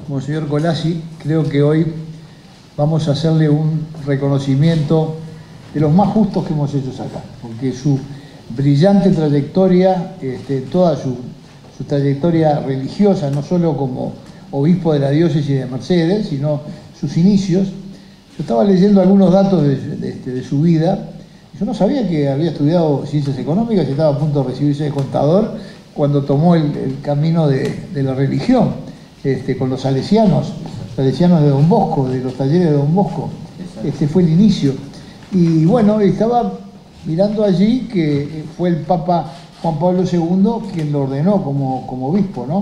Monseñor Colassi, creo que hoy vamos a hacerle un reconocimiento de los más justos que hemos hecho acá, porque su brillante trayectoria, toda su trayectoria religiosa, no solo como obispo de la diócesis de Mercedes, sino sus inicios. Yo estaba leyendo algunos datos de su vida. Yo no sabía que había estudiado ciencias económicas y estaba a punto de recibirse de contador cuando tomó el camino de la religión, con los salesianos de Don Bosco, de los talleres de Don Bosco. Fue el inicio. Y bueno, estaba mirando allí que fue el Papa Juan Pablo II quien lo ordenó como obispo, ¿no?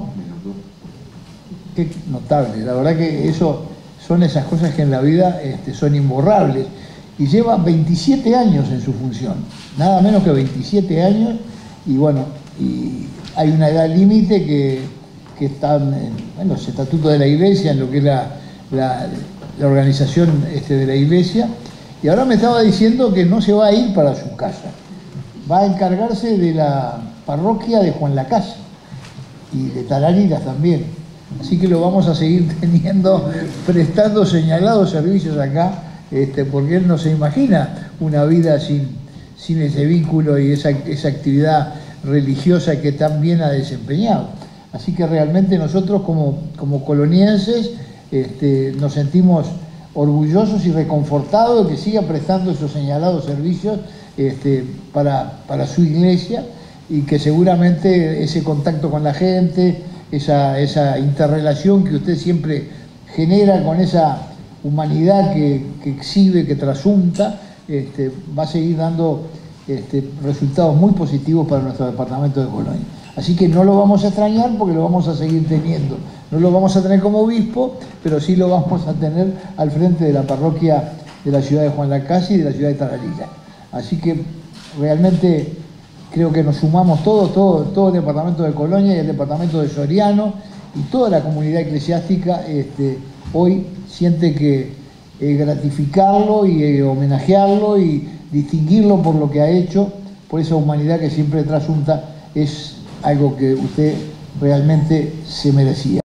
Qué notable, la verdad que eso son esas cosas que en la vida son imborrables. Y lleva 27 años en su función, nada menos que 27 años, y bueno, y hay una edad límite que está en los estatutos de la Iglesia, en lo que es la organización de la Iglesia, y ahora me estaba diciendo que no se va a ir para su casa, va a encargarse de la parroquia de Juan Lacase y de Tarariras también, así que lo vamos a seguir teniendo, prestando señalados servicios acá, porque él no se imagina una vida sin ese vínculo y esa actividad religiosa que tan bien ha desempeñado. Así que realmente nosotros como colonienses nos sentimos orgullosos y reconfortados de que siga prestando esos señalados servicios para su iglesia, y que seguramente ese contacto con la gente, esa interrelación que usted siempre genera con esa humanidad que exhibe, que trasunta, va a seguir dando resultados muy positivos para nuestro departamento de Colonia. Así que no lo vamos a extrañar porque lo vamos a seguir teniendo. No lo vamos a tener como obispo, pero sí lo vamos a tener al frente de la parroquia de la ciudad de Juan Lacase y de la ciudad de Tarariras. Así que realmente creo que nos sumamos todo el departamento de Colonia y el departamento de Soriano y toda la comunidad eclesiástica hoy siente que gratificarlo y homenajearlo y distinguirlo por lo que ha hecho, por esa humanidad que siempre trasunta, es algo que usted realmente se merecía.